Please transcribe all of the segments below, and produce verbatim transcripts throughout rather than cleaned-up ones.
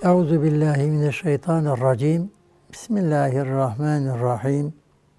Euzu billahi mineşşeytanirracim. Bismillahirrahmanirrahim.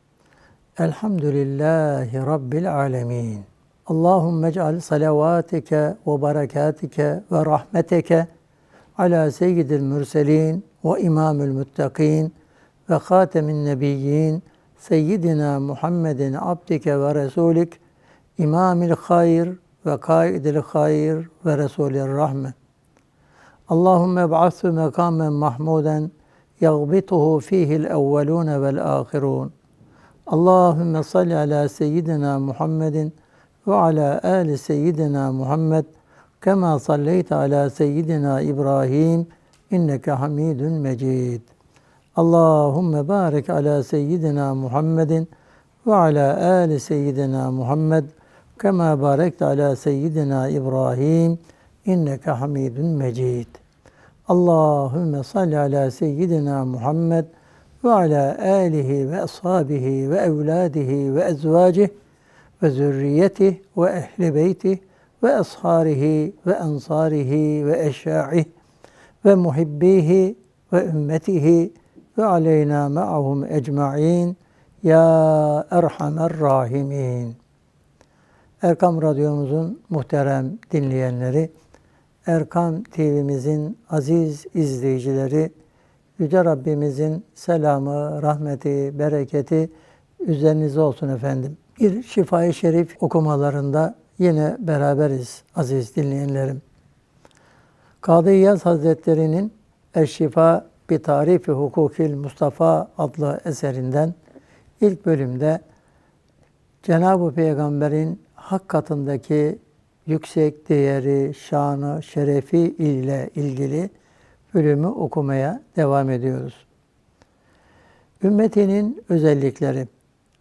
Elhamdülillahi Rabbil alemin. Allahümme ec'al salavatike ve berekatike ve rahmetike ala seyyidil mürselin ve imamül muttakin ve hatemin nebiyyin seyyidina Muhammedin abdike ve resulik imamil hayr ve kaidil hayr ve resulir rahmet. Allahümme eb'athü mekamen mahmuden yagbituhu fihil evvelûne vel âhirûn. Allahümme salli ala seyyidina Muhammedin ve ala ali seyyidina Muhammed kema salleyte ala seyyidina İbrahim inneke hamidun mecid. Allahümme barik ala seyyidina Muhammedin ve ala ali seyyidina Muhammed kema barekte ala seyyidina İbrahim inneke hamidun mecid. Allahümme salli ala seyyidina Muhammed ve ala alihi ve ashabihi ve evladihi ve ezvacihi ve zürriyetihi ve ehli beytihi ve asharihi ve ensarihi ve eşya'ihi ve muhibbihi ve ümmetihi ve aleyna ma'ahum ecma'in ya erhamer rahimin. Erkam Radyomuzun muhterem dinleyenleri, Erkam T V'mizin aziz izleyicileri, Yüce Rabbimizin selamı, rahmeti, bereketi üzerinize olsun efendim. Bir Şifa-i Şerif okumalarında yine beraberiz aziz dinleyenlerim. Kadı İyaz Hazretleri'nin Eşşifa bi Tarifi Hukukil Mustafa adlı eserinden ilk bölümde Cenab-ı Peygamber'in hak katındaki yüksek değeri, şanı, şerefi ile ilgili bölümü okumaya devam ediyoruz. Ümmetinin özellikleri.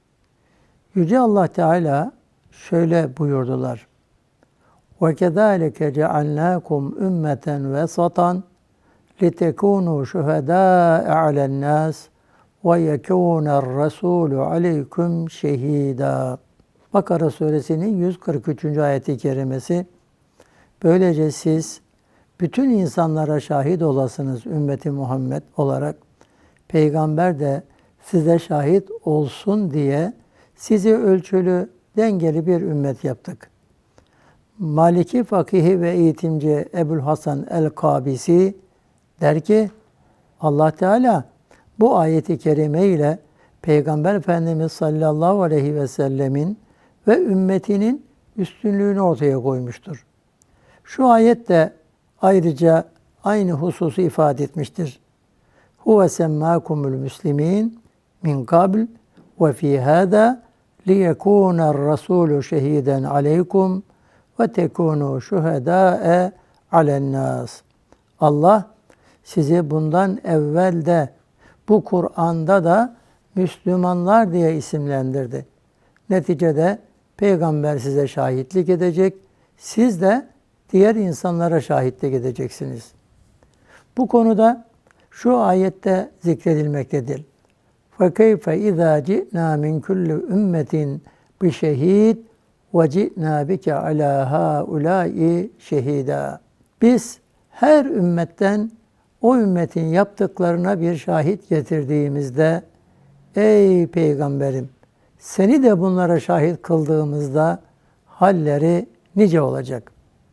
Yüce Allah Teala şöyle buyurdular. وَكَذَٰلِكَ جَعَلْنَاكُمْ اُمَّةً وَسَطًا لِتَكُونُوا شُهَدَاءَ عَلَى النَّاسِ وَيَكُونَ الرَّسُولُ عَلَيْكُمْ شَهِيدًا. Bakara Suresinin yüz kırk üçüncü ayeti kerimesi. Böylece siz bütün insanlara şahit olasınız ümmeti Muhammed olarak. Peygamber de size şahit olsun diye sizi ölçülü, dengeli bir ümmet yaptık. Maliki fakihi ve eğitimci Ebu'l-Hasan el-Kabisi der ki, Allah Teala bu ayeti kerime ile Peygamber Efendimiz sallallahu aleyhi ve sellemin ve ümmetinin üstünlüğünü ortaya koymuştur. Şu ayet de ayrıca aynı hususu ifade etmiştir. Huve semmâkumul müslimîn min kabl ve fî hâdâ liyekûner rasûlü şehîden aleykum ve tekûnû şuhedâe alennâs. Allah sizi bundan evvel de bu Kur'an'da da Müslümanlar diye isimlendirdi. Neticede Peygamber size şahitlik edecek, siz de diğer insanlara şahitlik edeceksiniz. Bu konuda şu ayette zikredilmektedir. فَكَيْفَ اِذَا جِئْنَا مِنْ كُلِّ اُمَّةٍ بِشَهِيدٍ وَجِئْنَا بِكَ عَلَى هَؤُلَاءِ شَهِيدًا. Biz her ümmetten o ümmetin yaptıklarına bir şahit getirdiğimizde, ey Peygamberim, seni de bunlara şahit kıldığımızda halleri nice olacak.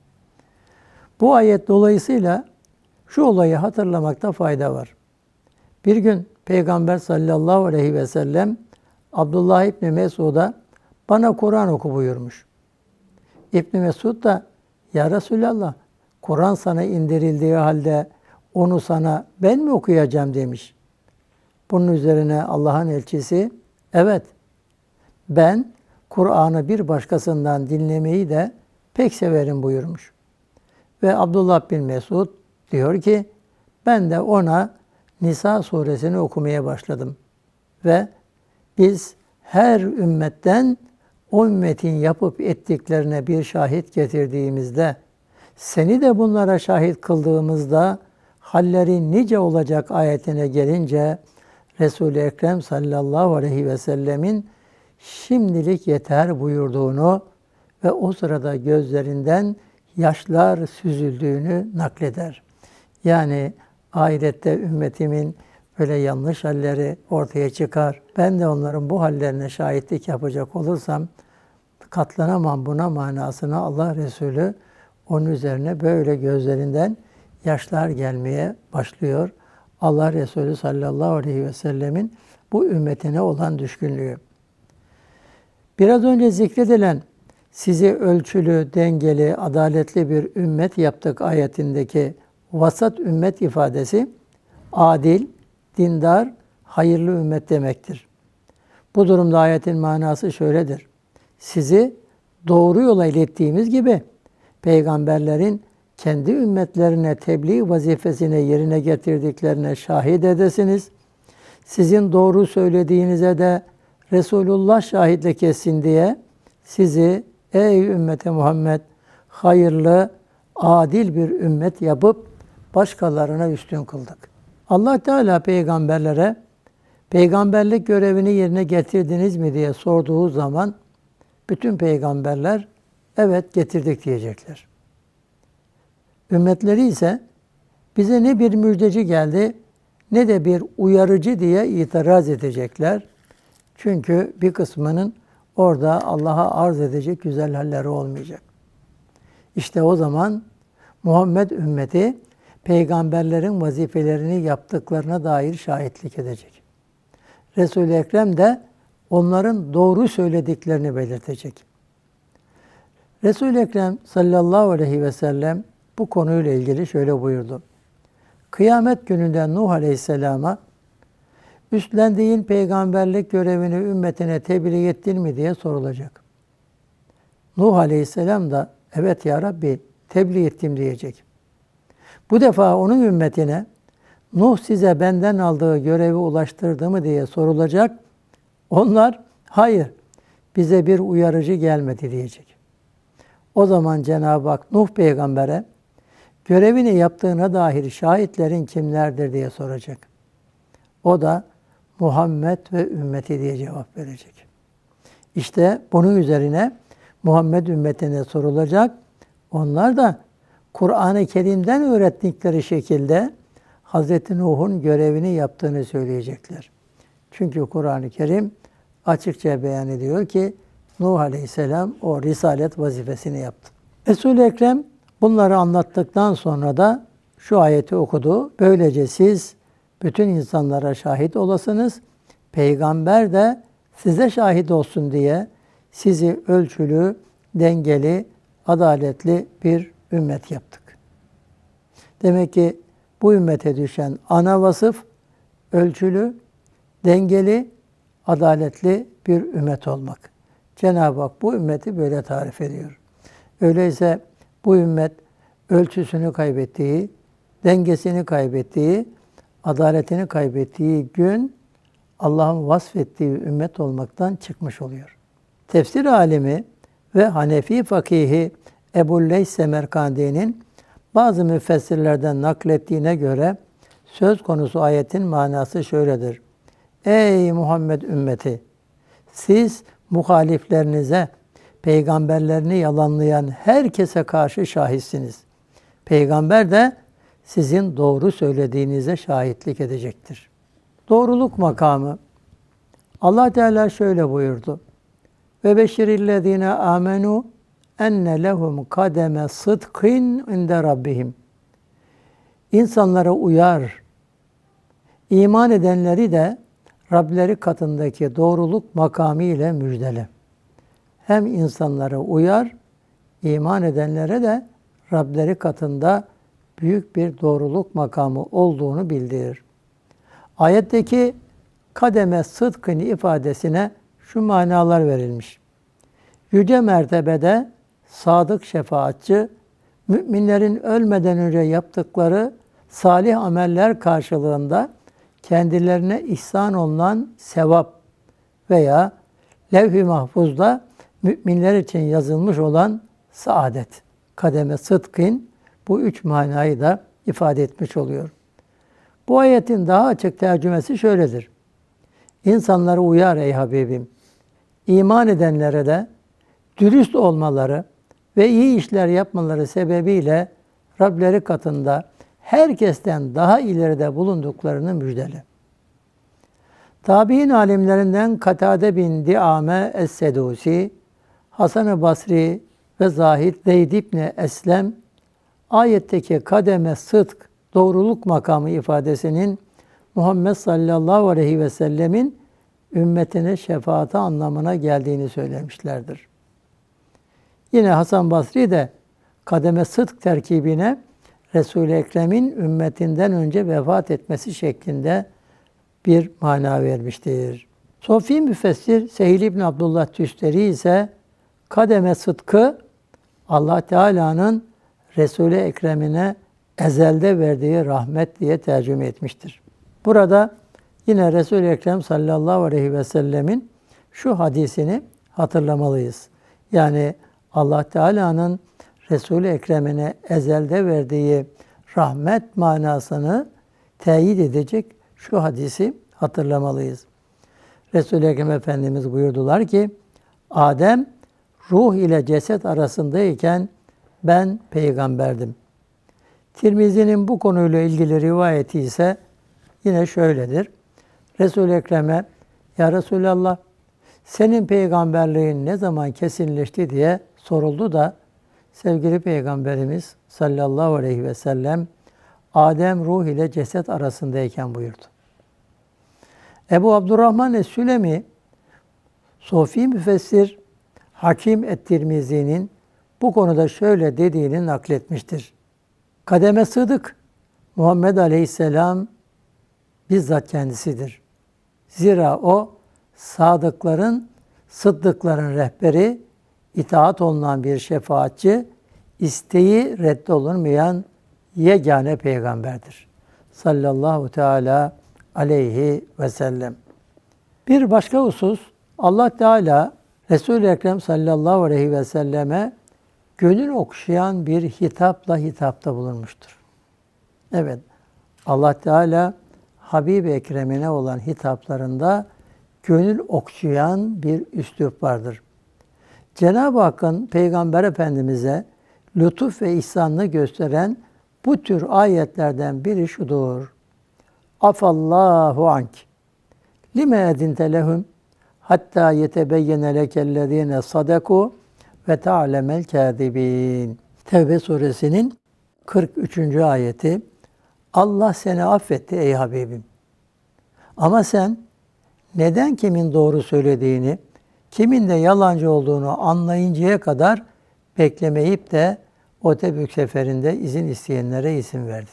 Bu ayet dolayısıyla şu olayı hatırlamakta fayda var. Bir gün Peygamber sallallahu aleyhi ve sellem Abdullah İbni Mesud'a bana Kur'an oku buyurmuş. İbni Mesud da ya Resulallah Kur'an sana indirildiği halde onu sana ben mi okuyacağım demiş. Bunun üzerine Allah'ın elçisi evet ben Kur'an'ı bir başkasından dinlemeyi de pek severim buyurmuş. Ve Abdullah bin Mesud diyor ki ben de ona Nisa suresini okumaya başladım. Ve biz her ümmetten o ümmetin yapıp ettiklerine bir şahit getirdiğimizde, seni de bunlara şahit kıldığımızda halleri nice olacak ayetine gelince Resul-i Ekrem sallallahu aleyhi ve sellemin şimdilik yeter buyurduğunu ve o sırada gözlerinden yaşlar süzüldüğünü nakleder. Yani ahirette ümmetimin böyle yanlış halleri ortaya çıkar. Ben de onların bu hallerine şahitlik yapacak olursam katlanamam buna manasına Allah Resulü onun üzerine böyle gözlerinden yaşlar gelmeye başlıyor. Allah Resulü sallallahu aleyhi ve sellemin bu ümmetine olan düşkünlüğü. Biraz önce zikredilen sizi ölçülü, dengeli, adaletli bir ümmet yaptık ayetindeki vasat ümmet ifadesi adil, dindar, hayırlı ümmet demektir. Bu durumda ayetin manası şöyledir. Sizi doğru yola ilettiğimiz gibi peygamberlerin kendi ümmetlerine tebliğ vazifesini yerine getirdiklerine şahit edesiniz. Sizin doğru söylediğinize de Resulullah şahitlik etsin diye sizi ey ümmete Muhammed hayırlı, adil bir ümmet yapıp başkalarına üstün kıldık. Allah Teala peygamberlere peygamberlik görevini yerine getirdiniz mi diye sorduğu zaman bütün peygamberler evet getirdik diyecekler. Ümmetleri ise bize ne bir müjdeci geldi ne de bir uyarıcı diye itiraz edecekler. Çünkü bir kısmının orada Allah'a arz edecek güzel halleri olmayacak. İşte o zaman Muhammed ümmeti peygamberlerin vazifelerini yaptıklarına dair şahitlik edecek. Resul-i Ekrem de onların doğru söylediklerini belirtecek. Resul-i Ekrem sallallahu aleyhi ve sellem bu konuyla ilgili şöyle buyurdu. Kıyamet gününde Nuh aleyhisselama üstlendiğin peygamberlik görevini ümmetine tebliğ ettin mi diye sorulacak. Nuh aleyhisselam da evet ya Rabbi tebliğ ettim diyecek. Bu defa onun ümmetine Nuh size benden aldığı görevi ulaştırdı mı diye sorulacak. Onlar hayır bize bir uyarıcı gelmedi diyecek. O zaman Cenab-ı Hak Nuh peygambere görevini yaptığına dair şahitlerin kimlerdir diye soracak. O da Muhammed ve ümmeti diye cevap verecek. İşte bunun üzerine Muhammed ümmetine sorulacak. Onlar da Kur'an-ı Kerim'den öğrettikleri şekilde Hazreti Nuh'un görevini yaptığını söyleyecekler. Çünkü Kur'an-ı Kerim açıkça beyan ediyor ki Nuh Aleyhisselam o risalet vazifesini yaptı. Resul-i Ekrem bunları anlattıktan sonra da şu ayeti okudu. Böylece siz bütün insanlara şahit olasınız. Peygamber de size şahit olsun diye sizi ölçülü, dengeli, adaletli bir ümmet yaptık. Demek ki bu ümmete düşen ana vasıf ölçülü, dengeli, adaletli bir ümmet olmak. Cenab-ı Hak bu ümmeti böyle tarif ediyor. Öyleyse bu ümmet ölçüsünü kaybettiği, dengesini kaybettiği, adaletini kaybettiği gün Allah'ın vasfettiği ümmet olmaktan çıkmış oluyor. Tefsir alimi ve Hanefi fakihi Ebu'l-Leys Semerkandi'nin bazı müfessirlerden naklettiğine göre söz konusu ayetin manası şöyledir. Ey Muhammed ümmeti! Siz muhaliflerinize, peygamberlerini yalanlayan herkese karşı şahitsiniz. Peygamber de sizin doğru söylediğinize şahitlik edecektir. Doğruluk makamı. Allah Teala şöyle buyurdu. Ve beşirillezine amenu enne lehum kademe sıdkın inde rabbihim. İnsanlara uyar. İman edenleri de Rableri katındaki doğruluk makamı ile müjdele. Hem insanlara uyar, iman edenlere de Rableri katında büyük bir doğruluk makamı olduğunu bildirir. Ayetteki kademe sıdkın ifadesine şu manalar verilmiş. Yüce mertebede sadık şefaatçi, müminlerin ölmeden önce yaptıkları salih ameller karşılığında kendilerine ihsan olunan sevap veya levh-i mahfuzda müminler için yazılmış olan saadet. Kademe sıdkın bu üç manayı da ifade etmiş oluyor. Bu ayetin daha açık tercümesi şöyledir. İnsanları uyar ey Habibim. İman edenlere de dürüst olmaları ve iyi işler yapmaları sebebiyle Rableri katında herkesten daha ileride bulunduklarını müjdele. Tabi'in alimlerinden Katade bin Diame Es-Sedusi, Hasan-ı Basri ve Zahid Zeyd İbni Eslem, ayetteki kademe sıdk, doğruluk makamı ifadesinin Muhammed sallallahu aleyhi ve sellemin ümmetine şefaati anlamına geldiğini söylemişlerdir. Yine Hasan Basri de kademe sıdk terkibine Resul-i Ekrem'in ümmetinden önce vefat etmesi şeklinde bir mana vermiştir. Sofi müfessir Sehil İbn Abdullah Tüsteri ise kademe sıdkı Allah Teala'nın Resul-i Ekrem'ine ezelde verdiği rahmet diye tercüme etmiştir. Burada yine Resul-i Ekrem sallallahu aleyhi ve sellemin şu hadisini hatırlamalıyız. Yani Allah Teala'nın Resul-i Ekrem'ine ezelde verdiği rahmet manasını teyit edecek şu hadisi hatırlamalıyız. Resul-i Ekrem Efendimiz buyurdular ki, Adem ruh ile ceset arasındayken ben peygamberdim. Tirmizi'nin bu konuyla ilgili rivayeti ise yine şöyledir. Resul-i Ekrem'e, ya Resulallah, senin peygamberliğin ne zaman kesinleşti diye soruldu da sevgili Peygamberimiz sallallahu aleyhi ve sellem Adem ruh ile ceset arasındayken buyurdu. Ebu Abdurrahman Es-Sülemi, Sofi müfessir Hakim Et-Tirmizi'nin bu konuda şöyle dediğini nakletmiştir. Kademe sıdık, Muhammed Aleyhisselam bizzat kendisidir. Zira o, sadıkların, sıddıkların rehberi, itaat olunan bir şefaatçi, isteği reddolunmayan yegane peygamberdir. Sallallahu teala aleyhi ve sellem. Bir başka husus, Allah Teala Resul-i Ekrem sallallahu aleyhi ve selleme gönül okşayan bir hitapla hitapta bulunmuştur. Evet, Allah Teala Habib-i Ekrem'ine olan hitaplarında gönül okşayan bir üslup vardır. Cenab-ı Hakk'ın Peygamber Efendimiz'e lütuf ve ihsanını gösteren bu tür ayetlerden biri şudur. Afallahu ank. Lime edinte lehum hatta yetebeyyene lekellezine sadaku ve ta'lemel kâzibîn. Tevbe suresinin kırk üçüncü ayeti. Allah seni affetti ey Habibim. Ama sen neden kimin doğru söylediğini, kimin de yalancı olduğunu anlayıncaya kadar beklemeyip de o Tebük seferinde izin isteyenlere izin verdin.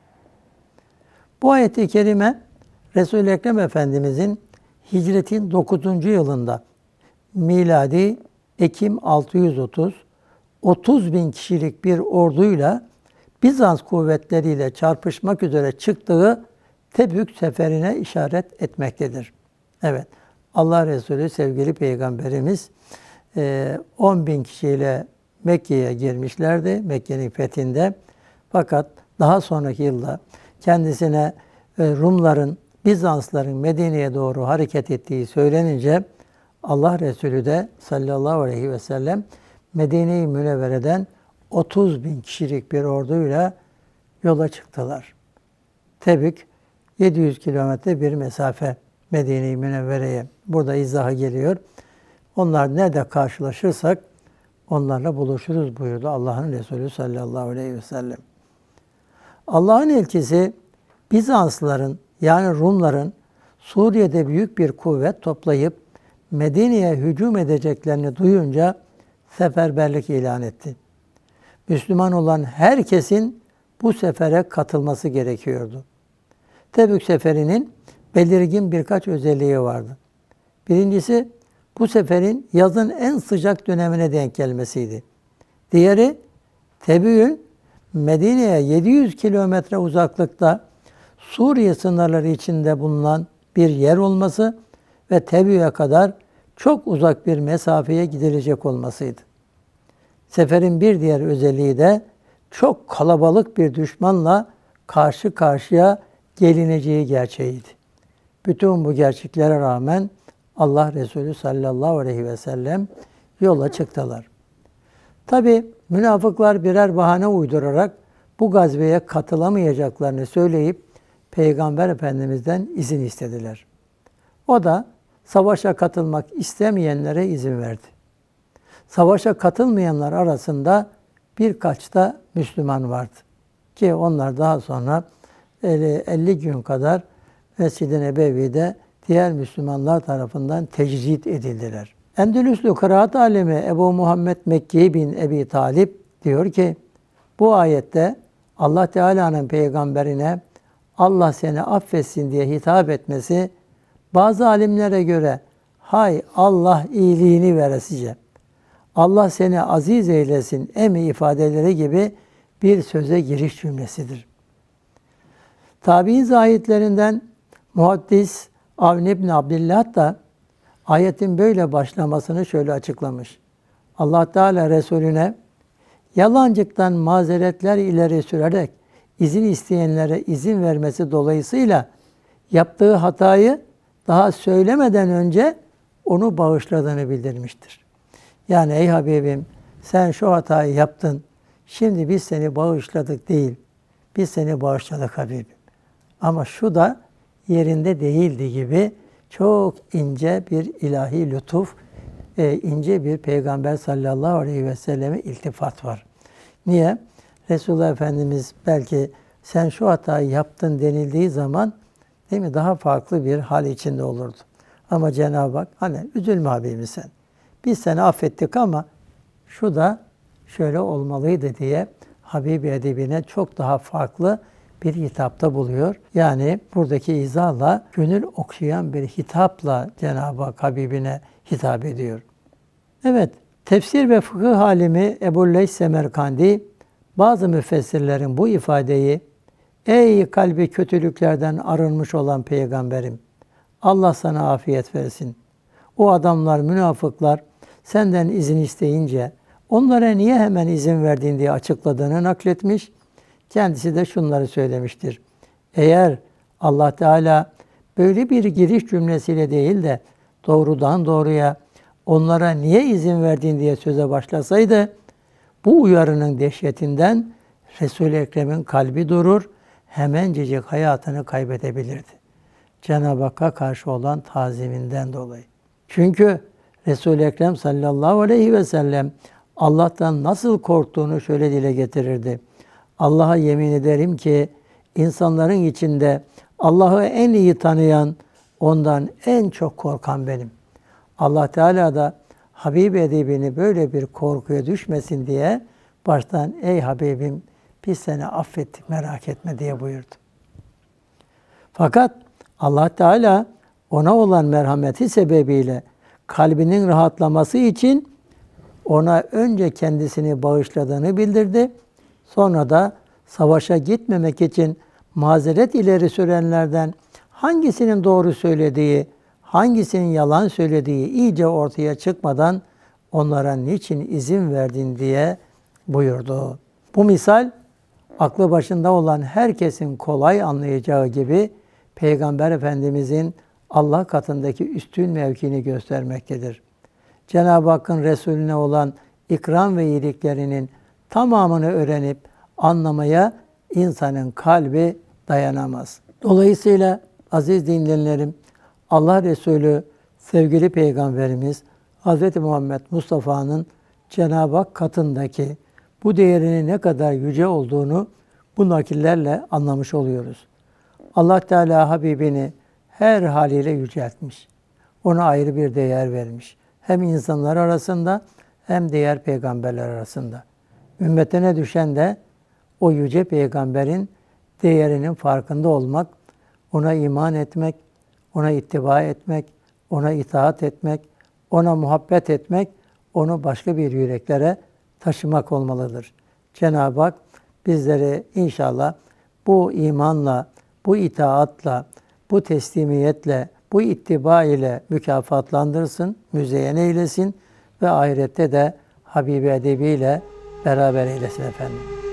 Bu ayet-i kerime Resul-i Ekrem Efendimizin hicretin dokuzuncu yılında miladi Ekim altı yüz otuz, otuz bin kişilik bir orduyla Bizans kuvvetleriyle çarpışmak üzere çıktığı Tebük seferine işaret etmektedir. Evet, Allah Resulü sevgili Peygamberimiz on bin kişiyle Mekke'ye girmişlerdi, Mekke'nin fethinde. Fakat daha sonraki yılda kendisine Rumların, Bizansların Medine'ye doğru hareket ettiği söylenince Allah Resulü de sallallahu aleyhi ve sellem Medine-i Münevvere'den otuz bin kişilik bir orduyla yola çıktılar. Tebük yedi yüz kilometre bir mesafe Medine-i Münevvere'ye. Burada izahı geliyor. Onlar nerede karşılaşırsak onlarla buluşuruz buyurdu Allah'ın Resulü sallallahu aleyhi ve sellem. Allah'ın elçisi Bizanslıların yani Rumların Suriye'de büyük bir kuvvet toplayıp Medine'ye hücum edeceklerini duyunca seferberlik ilan etti. Müslüman olan herkesin bu sefere katılması gerekiyordu. Tebük seferinin belirgin birkaç özelliği vardı. Birincisi, bu seferin yazın en sıcak dönemine denk gelmesiydi. Diğeri, Tebük'ün Medine'ye yedi yüz kilometre uzaklıkta Suriye sınırları içinde bulunan bir yer olması ve Tebük'e kadar çok uzak bir mesafeye gidilecek olmasıydı. Seferin bir diğer özelliği de çok kalabalık bir düşmanla karşı karşıya gelineceği gerçeğiydi. Bütün bu gerçeklere rağmen Allah Resulü sallallahu aleyhi ve sellem yola çıktılar. Tabi münafıklar birer bahane uydurarak bu gazveye katılamayacaklarını söyleyip Peygamber Efendimiz'den izin istediler. O da savaşa katılmak istemeyenlere izin verdi. Savaşa katılmayanlar arasında birkaç da Müslüman vardı. Ki onlar daha sonra elli gün kadar Mescid-i Nebevi'de diğer Müslümanlar tarafından tecrit edildiler. Endülüslü kıraat alemi Ebu Muhammed Mekki bin Ebi Talip diyor ki, bu ayette Allah Teala'nın peygamberine Allah seni affetsin diye hitap etmesi, bazı alimlere göre hay Allah iyiliğini veresice, Allah seni aziz eylesin emi ifadeleri gibi bir söze giriş cümlesidir. Tabi'in zahitlerinden Muhaddis Avni İbni Abdillah da ayetin böyle başlamasını şöyle açıklamış. Allah Teala Resulüne yalancıktan mazeretler ileri sürerek izin isteyenlere izin vermesi dolayısıyla yaptığı hatayı daha söylemeden önce onu bağışladığını bildirmiştir. Yani ey Habibim sen şu hatayı yaptın, şimdi biz seni bağışladık değil, biz seni bağışladık Habibim. Ama şu da yerinde değildi gibi çok ince bir ilahi lütuf, e, ince bir Peygamber sallallahu aleyhi ve selleme iltifat var. Niye? Resulullah Efendimiz belki sen şu hatayı yaptın denildiği zaman değil mi daha farklı bir hal içinde olurdu. Ama Cenab-ı Hak hani üzülme Habibim sen. Biz seni affettik ama şu da şöyle olmalıydı diye Habibi edibine çok daha farklı bir hitapta buluyor. Yani buradaki izahla gönül okşayan bir hitapla Cenab-ı Hak Habibine hitap ediyor. Evet, tefsir ve fıkıh alimi Ebu'l-Leys Semerkandi bazı müfessirlerin bu ifadeyi ey kalbi kötülüklerden arınmış olan peygamberim Allah sana afiyet versin. O adamlar, münafıklar senden izin isteyince onlara niye hemen izin verdin diye açıkladığını nakletmiş. Kendisi de şunları söylemiştir. Eğer Allah Teala böyle bir giriş cümlesiyle değil de doğrudan doğruya onlara niye izin verdin diye söze başlasaydı, bu uyarının dehşetinden Resul-i Ekrem'in kalbi durur, hemencecik hayatını kaybedebilirdi. Cenab-ı Hakk'a karşı olan taziminden dolayı. Çünkü Resul-i Ekrem sallallahu aleyhi ve sellem Allah'tan nasıl korktuğunu şöyle dile getirirdi. Allah'a yemin ederim ki insanların içinde Allah'ı en iyi tanıyan, ondan en çok korkan benim. Allah Teala da Habib-i edibini böyle bir korkuya düşmesin diye baştan ey Habibim biz seni affettik merak etme diye buyurdu. Fakat Allah Teala ona olan merhameti sebebiyle kalbinin rahatlaması için ona önce kendisini bağışladığını bildirdi. Sonra da savaşa gitmemek için mazeret ileri sürenlerden hangisinin doğru söylediği, hangisinin yalan söylediği iyice ortaya çıkmadan onlara niçin izin verdin diye buyurdu. Bu misal aklı başında olan herkesin kolay anlayacağı gibi Peygamber Efendimizin Allah katındaki üstün mevkini göstermektedir. Cenab-ı Hakk'ın Resulüne olan ikram ve iyiliklerinin tamamını öğrenip anlamaya insanın kalbi dayanamaz. Dolayısıyla aziz dinleyenlerim, Allah Resulü, sevgili Peygamberimiz Hz. Muhammed Mustafa'nın Cenab-ı Hak katındaki bu değerinin ne kadar yüce olduğunu bu nakillerle anlamış oluyoruz. Allah Teala Habibini her haliyle yüceltmiş. Ona ayrı bir değer vermiş. Hem insanlar arasında hem diğer peygamberler arasında. Ümmetine düşen de o yüce peygamberin değerinin farkında olmak, ona iman etmek, ona ittiba etmek, ona itaat etmek, ona muhabbet etmek, onu başka bir yüreklere taşımak olmalıdır. Cenab-ı Hak bizleri inşallah bu imanla, bu itaatla, bu teslimiyetle, bu ittiba ile mükafatlandırsın, müzeyyen eylesin ve ahirette de Habibi edebiyle beraber eylesin efendim.